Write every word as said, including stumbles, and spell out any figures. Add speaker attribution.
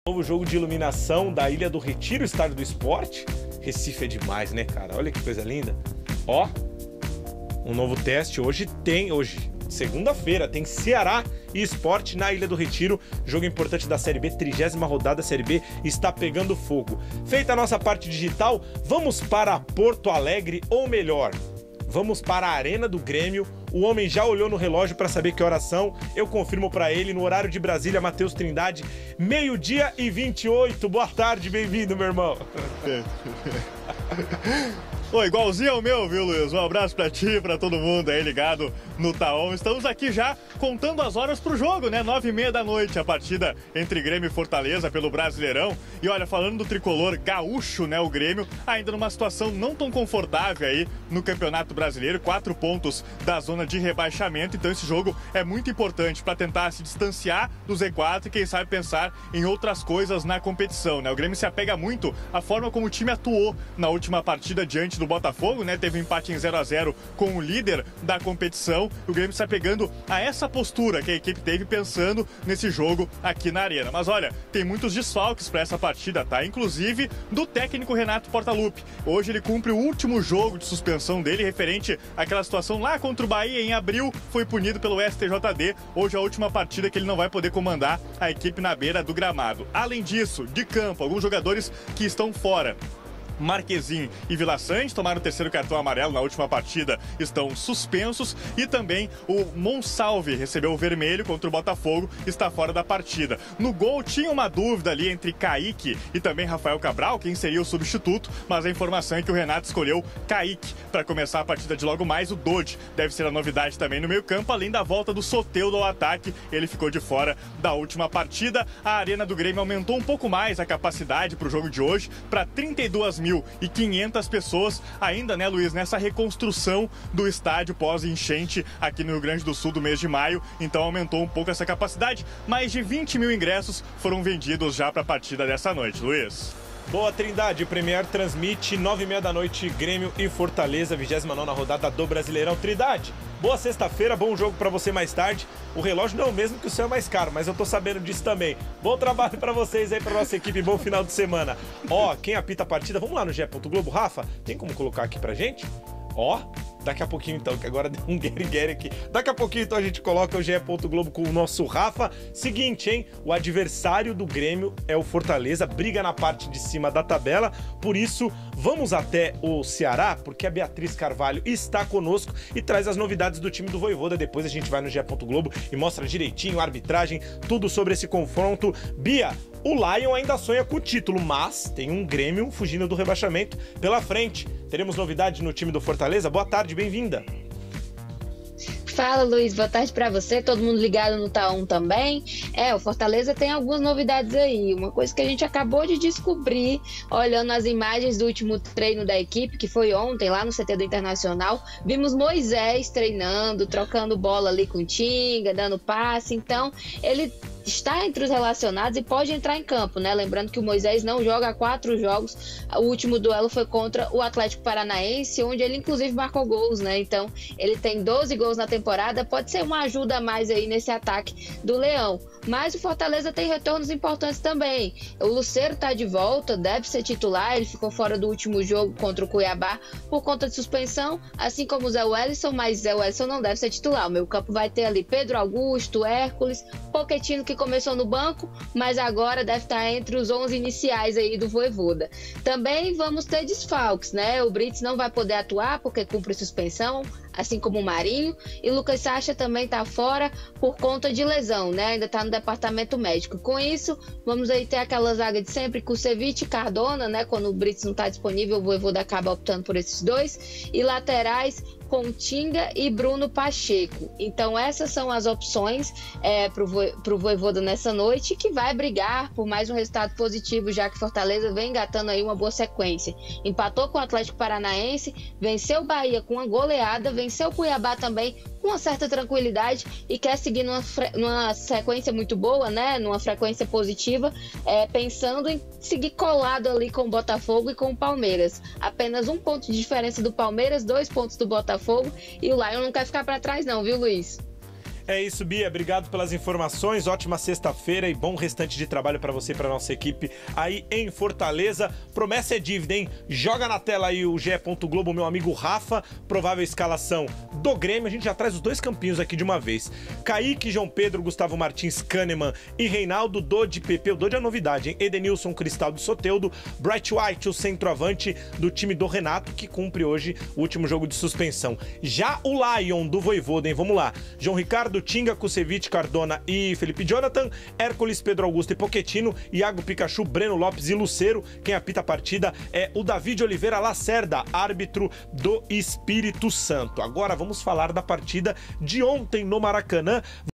Speaker 1: Novo jogo de iluminação da Ilha do Retiro, Estádio do Esporte. Recife é demais, né, cara? Olha que coisa linda. Ó, um novo teste. Hoje tem, hoje, segunda-feira, tem Ceará e Sport na Ilha do Retiro. Jogo importante da Série B, trigésima rodada. A Série B está pegando fogo. Feita a nossa parte digital, vamos para Porto Alegre, ou melhor, vamos para a Arena do Grêmio. O homem já olhou no relógio para saber que horas são. Eu confirmo para ele, no horário de Brasília, Matheus Trindade, meio-dia e vinte e oito. Boa tarde, bem-vindo, meu irmão.
Speaker 2: Ô, igualzinho ao meu, viu, Luiz? Um abraço pra ti, pra todo mundo aí ligado no Taon. Estamos aqui já contando as horas pro jogo, né? Nove e meia da noite, a partida entre Grêmio e Fortaleza pelo Brasileirão. E olha, falando do tricolor gaúcho, né? O Grêmio ainda numa situação não tão confortável aí no Campeonato Brasileiro. Quatro pontos da zona de rebaixamento. Então esse jogo é muito importante para tentar se distanciar do Z quatro e quem sabe pensar em outras coisas na competição, né? O Grêmio se apega muito à forma como o time atuou na última partida diante do Botafogo, né? Teve um empate em zero a zero com o líder da competição. O Grêmio está pegando a essa postura que a equipe teve pensando nesse jogo aqui na Arena. Mas olha, tem muitos desfalques para essa partida, tá? Inclusive do técnico Renato Portaluppi. Hoje ele cumpre o último jogo de suspensão dele, referente àquela situação lá contra o Bahia em abril, foi punido pelo S T J D. Hoje é a última partida que ele não vai poder comandar a equipe na beira do gramado. Além disso, de campo, alguns jogadores que estão fora. Marquezin e Vila Sante tomaram o terceiro cartão amarelo na última partida, estão suspensos, e também o Monsalve recebeu o vermelho contra o Botafogo, está fora da partida. No gol tinha uma dúvida ali entre Kaique e também Rafael Cabral, quem seria o substituto, mas a informação é que o Renato escolheu Kaique para começar a partida de logo mais. O Dodge deve ser a novidade também no meio campo, além da volta do Soteldo ao ataque, ele ficou de fora da última partida. A Arena do Grêmio aumentou um pouco mais a capacidade para o jogo de hoje, para trinta e duas mil e quinhentas pessoas, ainda, né, Luiz, nessa reconstrução do estádio pós-enchente aqui no Rio Grande do Sul do mês de maio, então aumentou um pouco essa capacidade. Mais de vinte mil ingressos foram vendidos já para a partida dessa noite, Luiz.
Speaker 1: Boa, Trindade. O Premier transmite nove e meia da noite, Grêmio e Fortaleza, vigésima nona rodada do Brasileirão. Trindade, boa sexta-feira, bom jogo pra você mais tarde. O relógio não é o mesmo, que o seu é mais caro, mas eu tô sabendo disso também. Bom trabalho pra vocês aí, pra nossa equipe, bom final de semana. Ó, quem apita a partida, vamos lá no G E. Globo. Rafa, tem como colocar aqui pra gente? Ó, daqui a pouquinho então, que agora deu um guerre-guerre aqui. Daqui a pouquinho então a gente coloca o G E. Globo com o nosso Rafa. Seguinte, hein? O adversário do Grêmio é o Fortaleza, briga na parte de cima da tabela. Por isso, vamos até o Ceará, porque a Beatriz Carvalho está conosco e traz as novidades do time do Vojvoda. Depois a gente vai no G E. Globo e mostra direitinho a arbitragem, tudo sobre esse confronto. Bia, o Lion ainda sonha com o título, mas tem um Grêmio fugindo do rebaixamento pela frente. Teremos novidade no time do Fortaleza? Boa tarde, bem-vinda.
Speaker 3: Fala, Luiz, boa tarde pra você, todo mundo ligado no Taon também. É, o Fortaleza tem algumas novidades aí, uma coisa que a gente acabou de descobrir olhando as imagens do último treino da equipe, que foi ontem lá no C T do Internacional. Vimos Moisés treinando, trocando bola ali com o Tinga, dando passe, então ele está entre os relacionados e pode entrar em campo, né? Lembrando que o Moisés não joga há quatro jogos. O último duelo foi contra o Atlético Paranaense, onde ele inclusive marcou gols, né? Então ele tem doze gols na temporada, pode ser uma ajuda a mais aí nesse ataque do Leão. Mas o Fortaleza tem retornos importantes também. O Lucero tá de volta, deve ser titular, ele ficou fora do último jogo contra o Cuiabá por conta de suspensão, assim como o Zé Wellison, mas Zé Wellison não deve ser titular. O meio campo vai ter ali Pedro Augusto, Hércules, Pochettino, que começou no banco, mas agora deve estar entre os onze iniciais aí do Vojvoda. Também vamos ter desfalques, né? O Brits não vai poder atuar porque cumpre suspensão, assim como o Marinho, e o Lucas Sacha também está fora por conta de lesão, né? Ainda está no departamento médico. Com isso, vamos aí ter aquela zaga de sempre, Kusevich e Cardona, né? Quando o Brits não está disponível, o Vojvoda acaba optando por esses dois, e laterais com Tinga e Bruno Pacheco. Então essas são as opções é, para o Vojvoda nessa noite, que vai brigar por mais um resultado positivo, já que Fortaleza vem engatando aí uma boa sequência. Empatou com o Atlético Paranaense, venceu o Bahia com uma goleada, venceu o Cuiabá também com uma certa tranquilidade e quer seguir numa, numa sequência muito boa, né? Numa frequência positiva, é, pensando em seguir colado ali com o Botafogo e com o Palmeiras. Apenas um ponto de diferença do Palmeiras, dois pontos do Botafogo, e o Lion não quer ficar para trás não, viu, Luiz?
Speaker 1: É isso, Bia. Obrigado pelas informações. Ótima sexta-feira e bom restante de trabalho para você e para nossa equipe aí em Fortaleza. Promessa é dívida, hein? Joga na tela aí o G E. Globo, meu amigo Rafa. Provável escalação do Grêmio. A gente já traz os dois campinhos aqui de uma vez. Kaique, João Pedro, Gustavo Martins, Kahneman e Reinaldo. Dodi, Pepe. O Dodi é novidade, hein? Edenilson, Cristaldo e Soteldo. Bright White, o centroavante do time do Renato, que cumpre hoje o último jogo de suspensão. Já o Lion do Vojvoda, hein? Vamos lá. João Ricardo, Tinga, Kusevich, Cardona e Felipe Jonathan, Hércules, Pedro Augusto e Pochettino, Iago, Pikachu, Breno Lopes e Lucero. Quem apita a partida é o David Oliveira Lacerda, árbitro do Espírito Santo. Agora vamos falar da partida de ontem no Maracanã.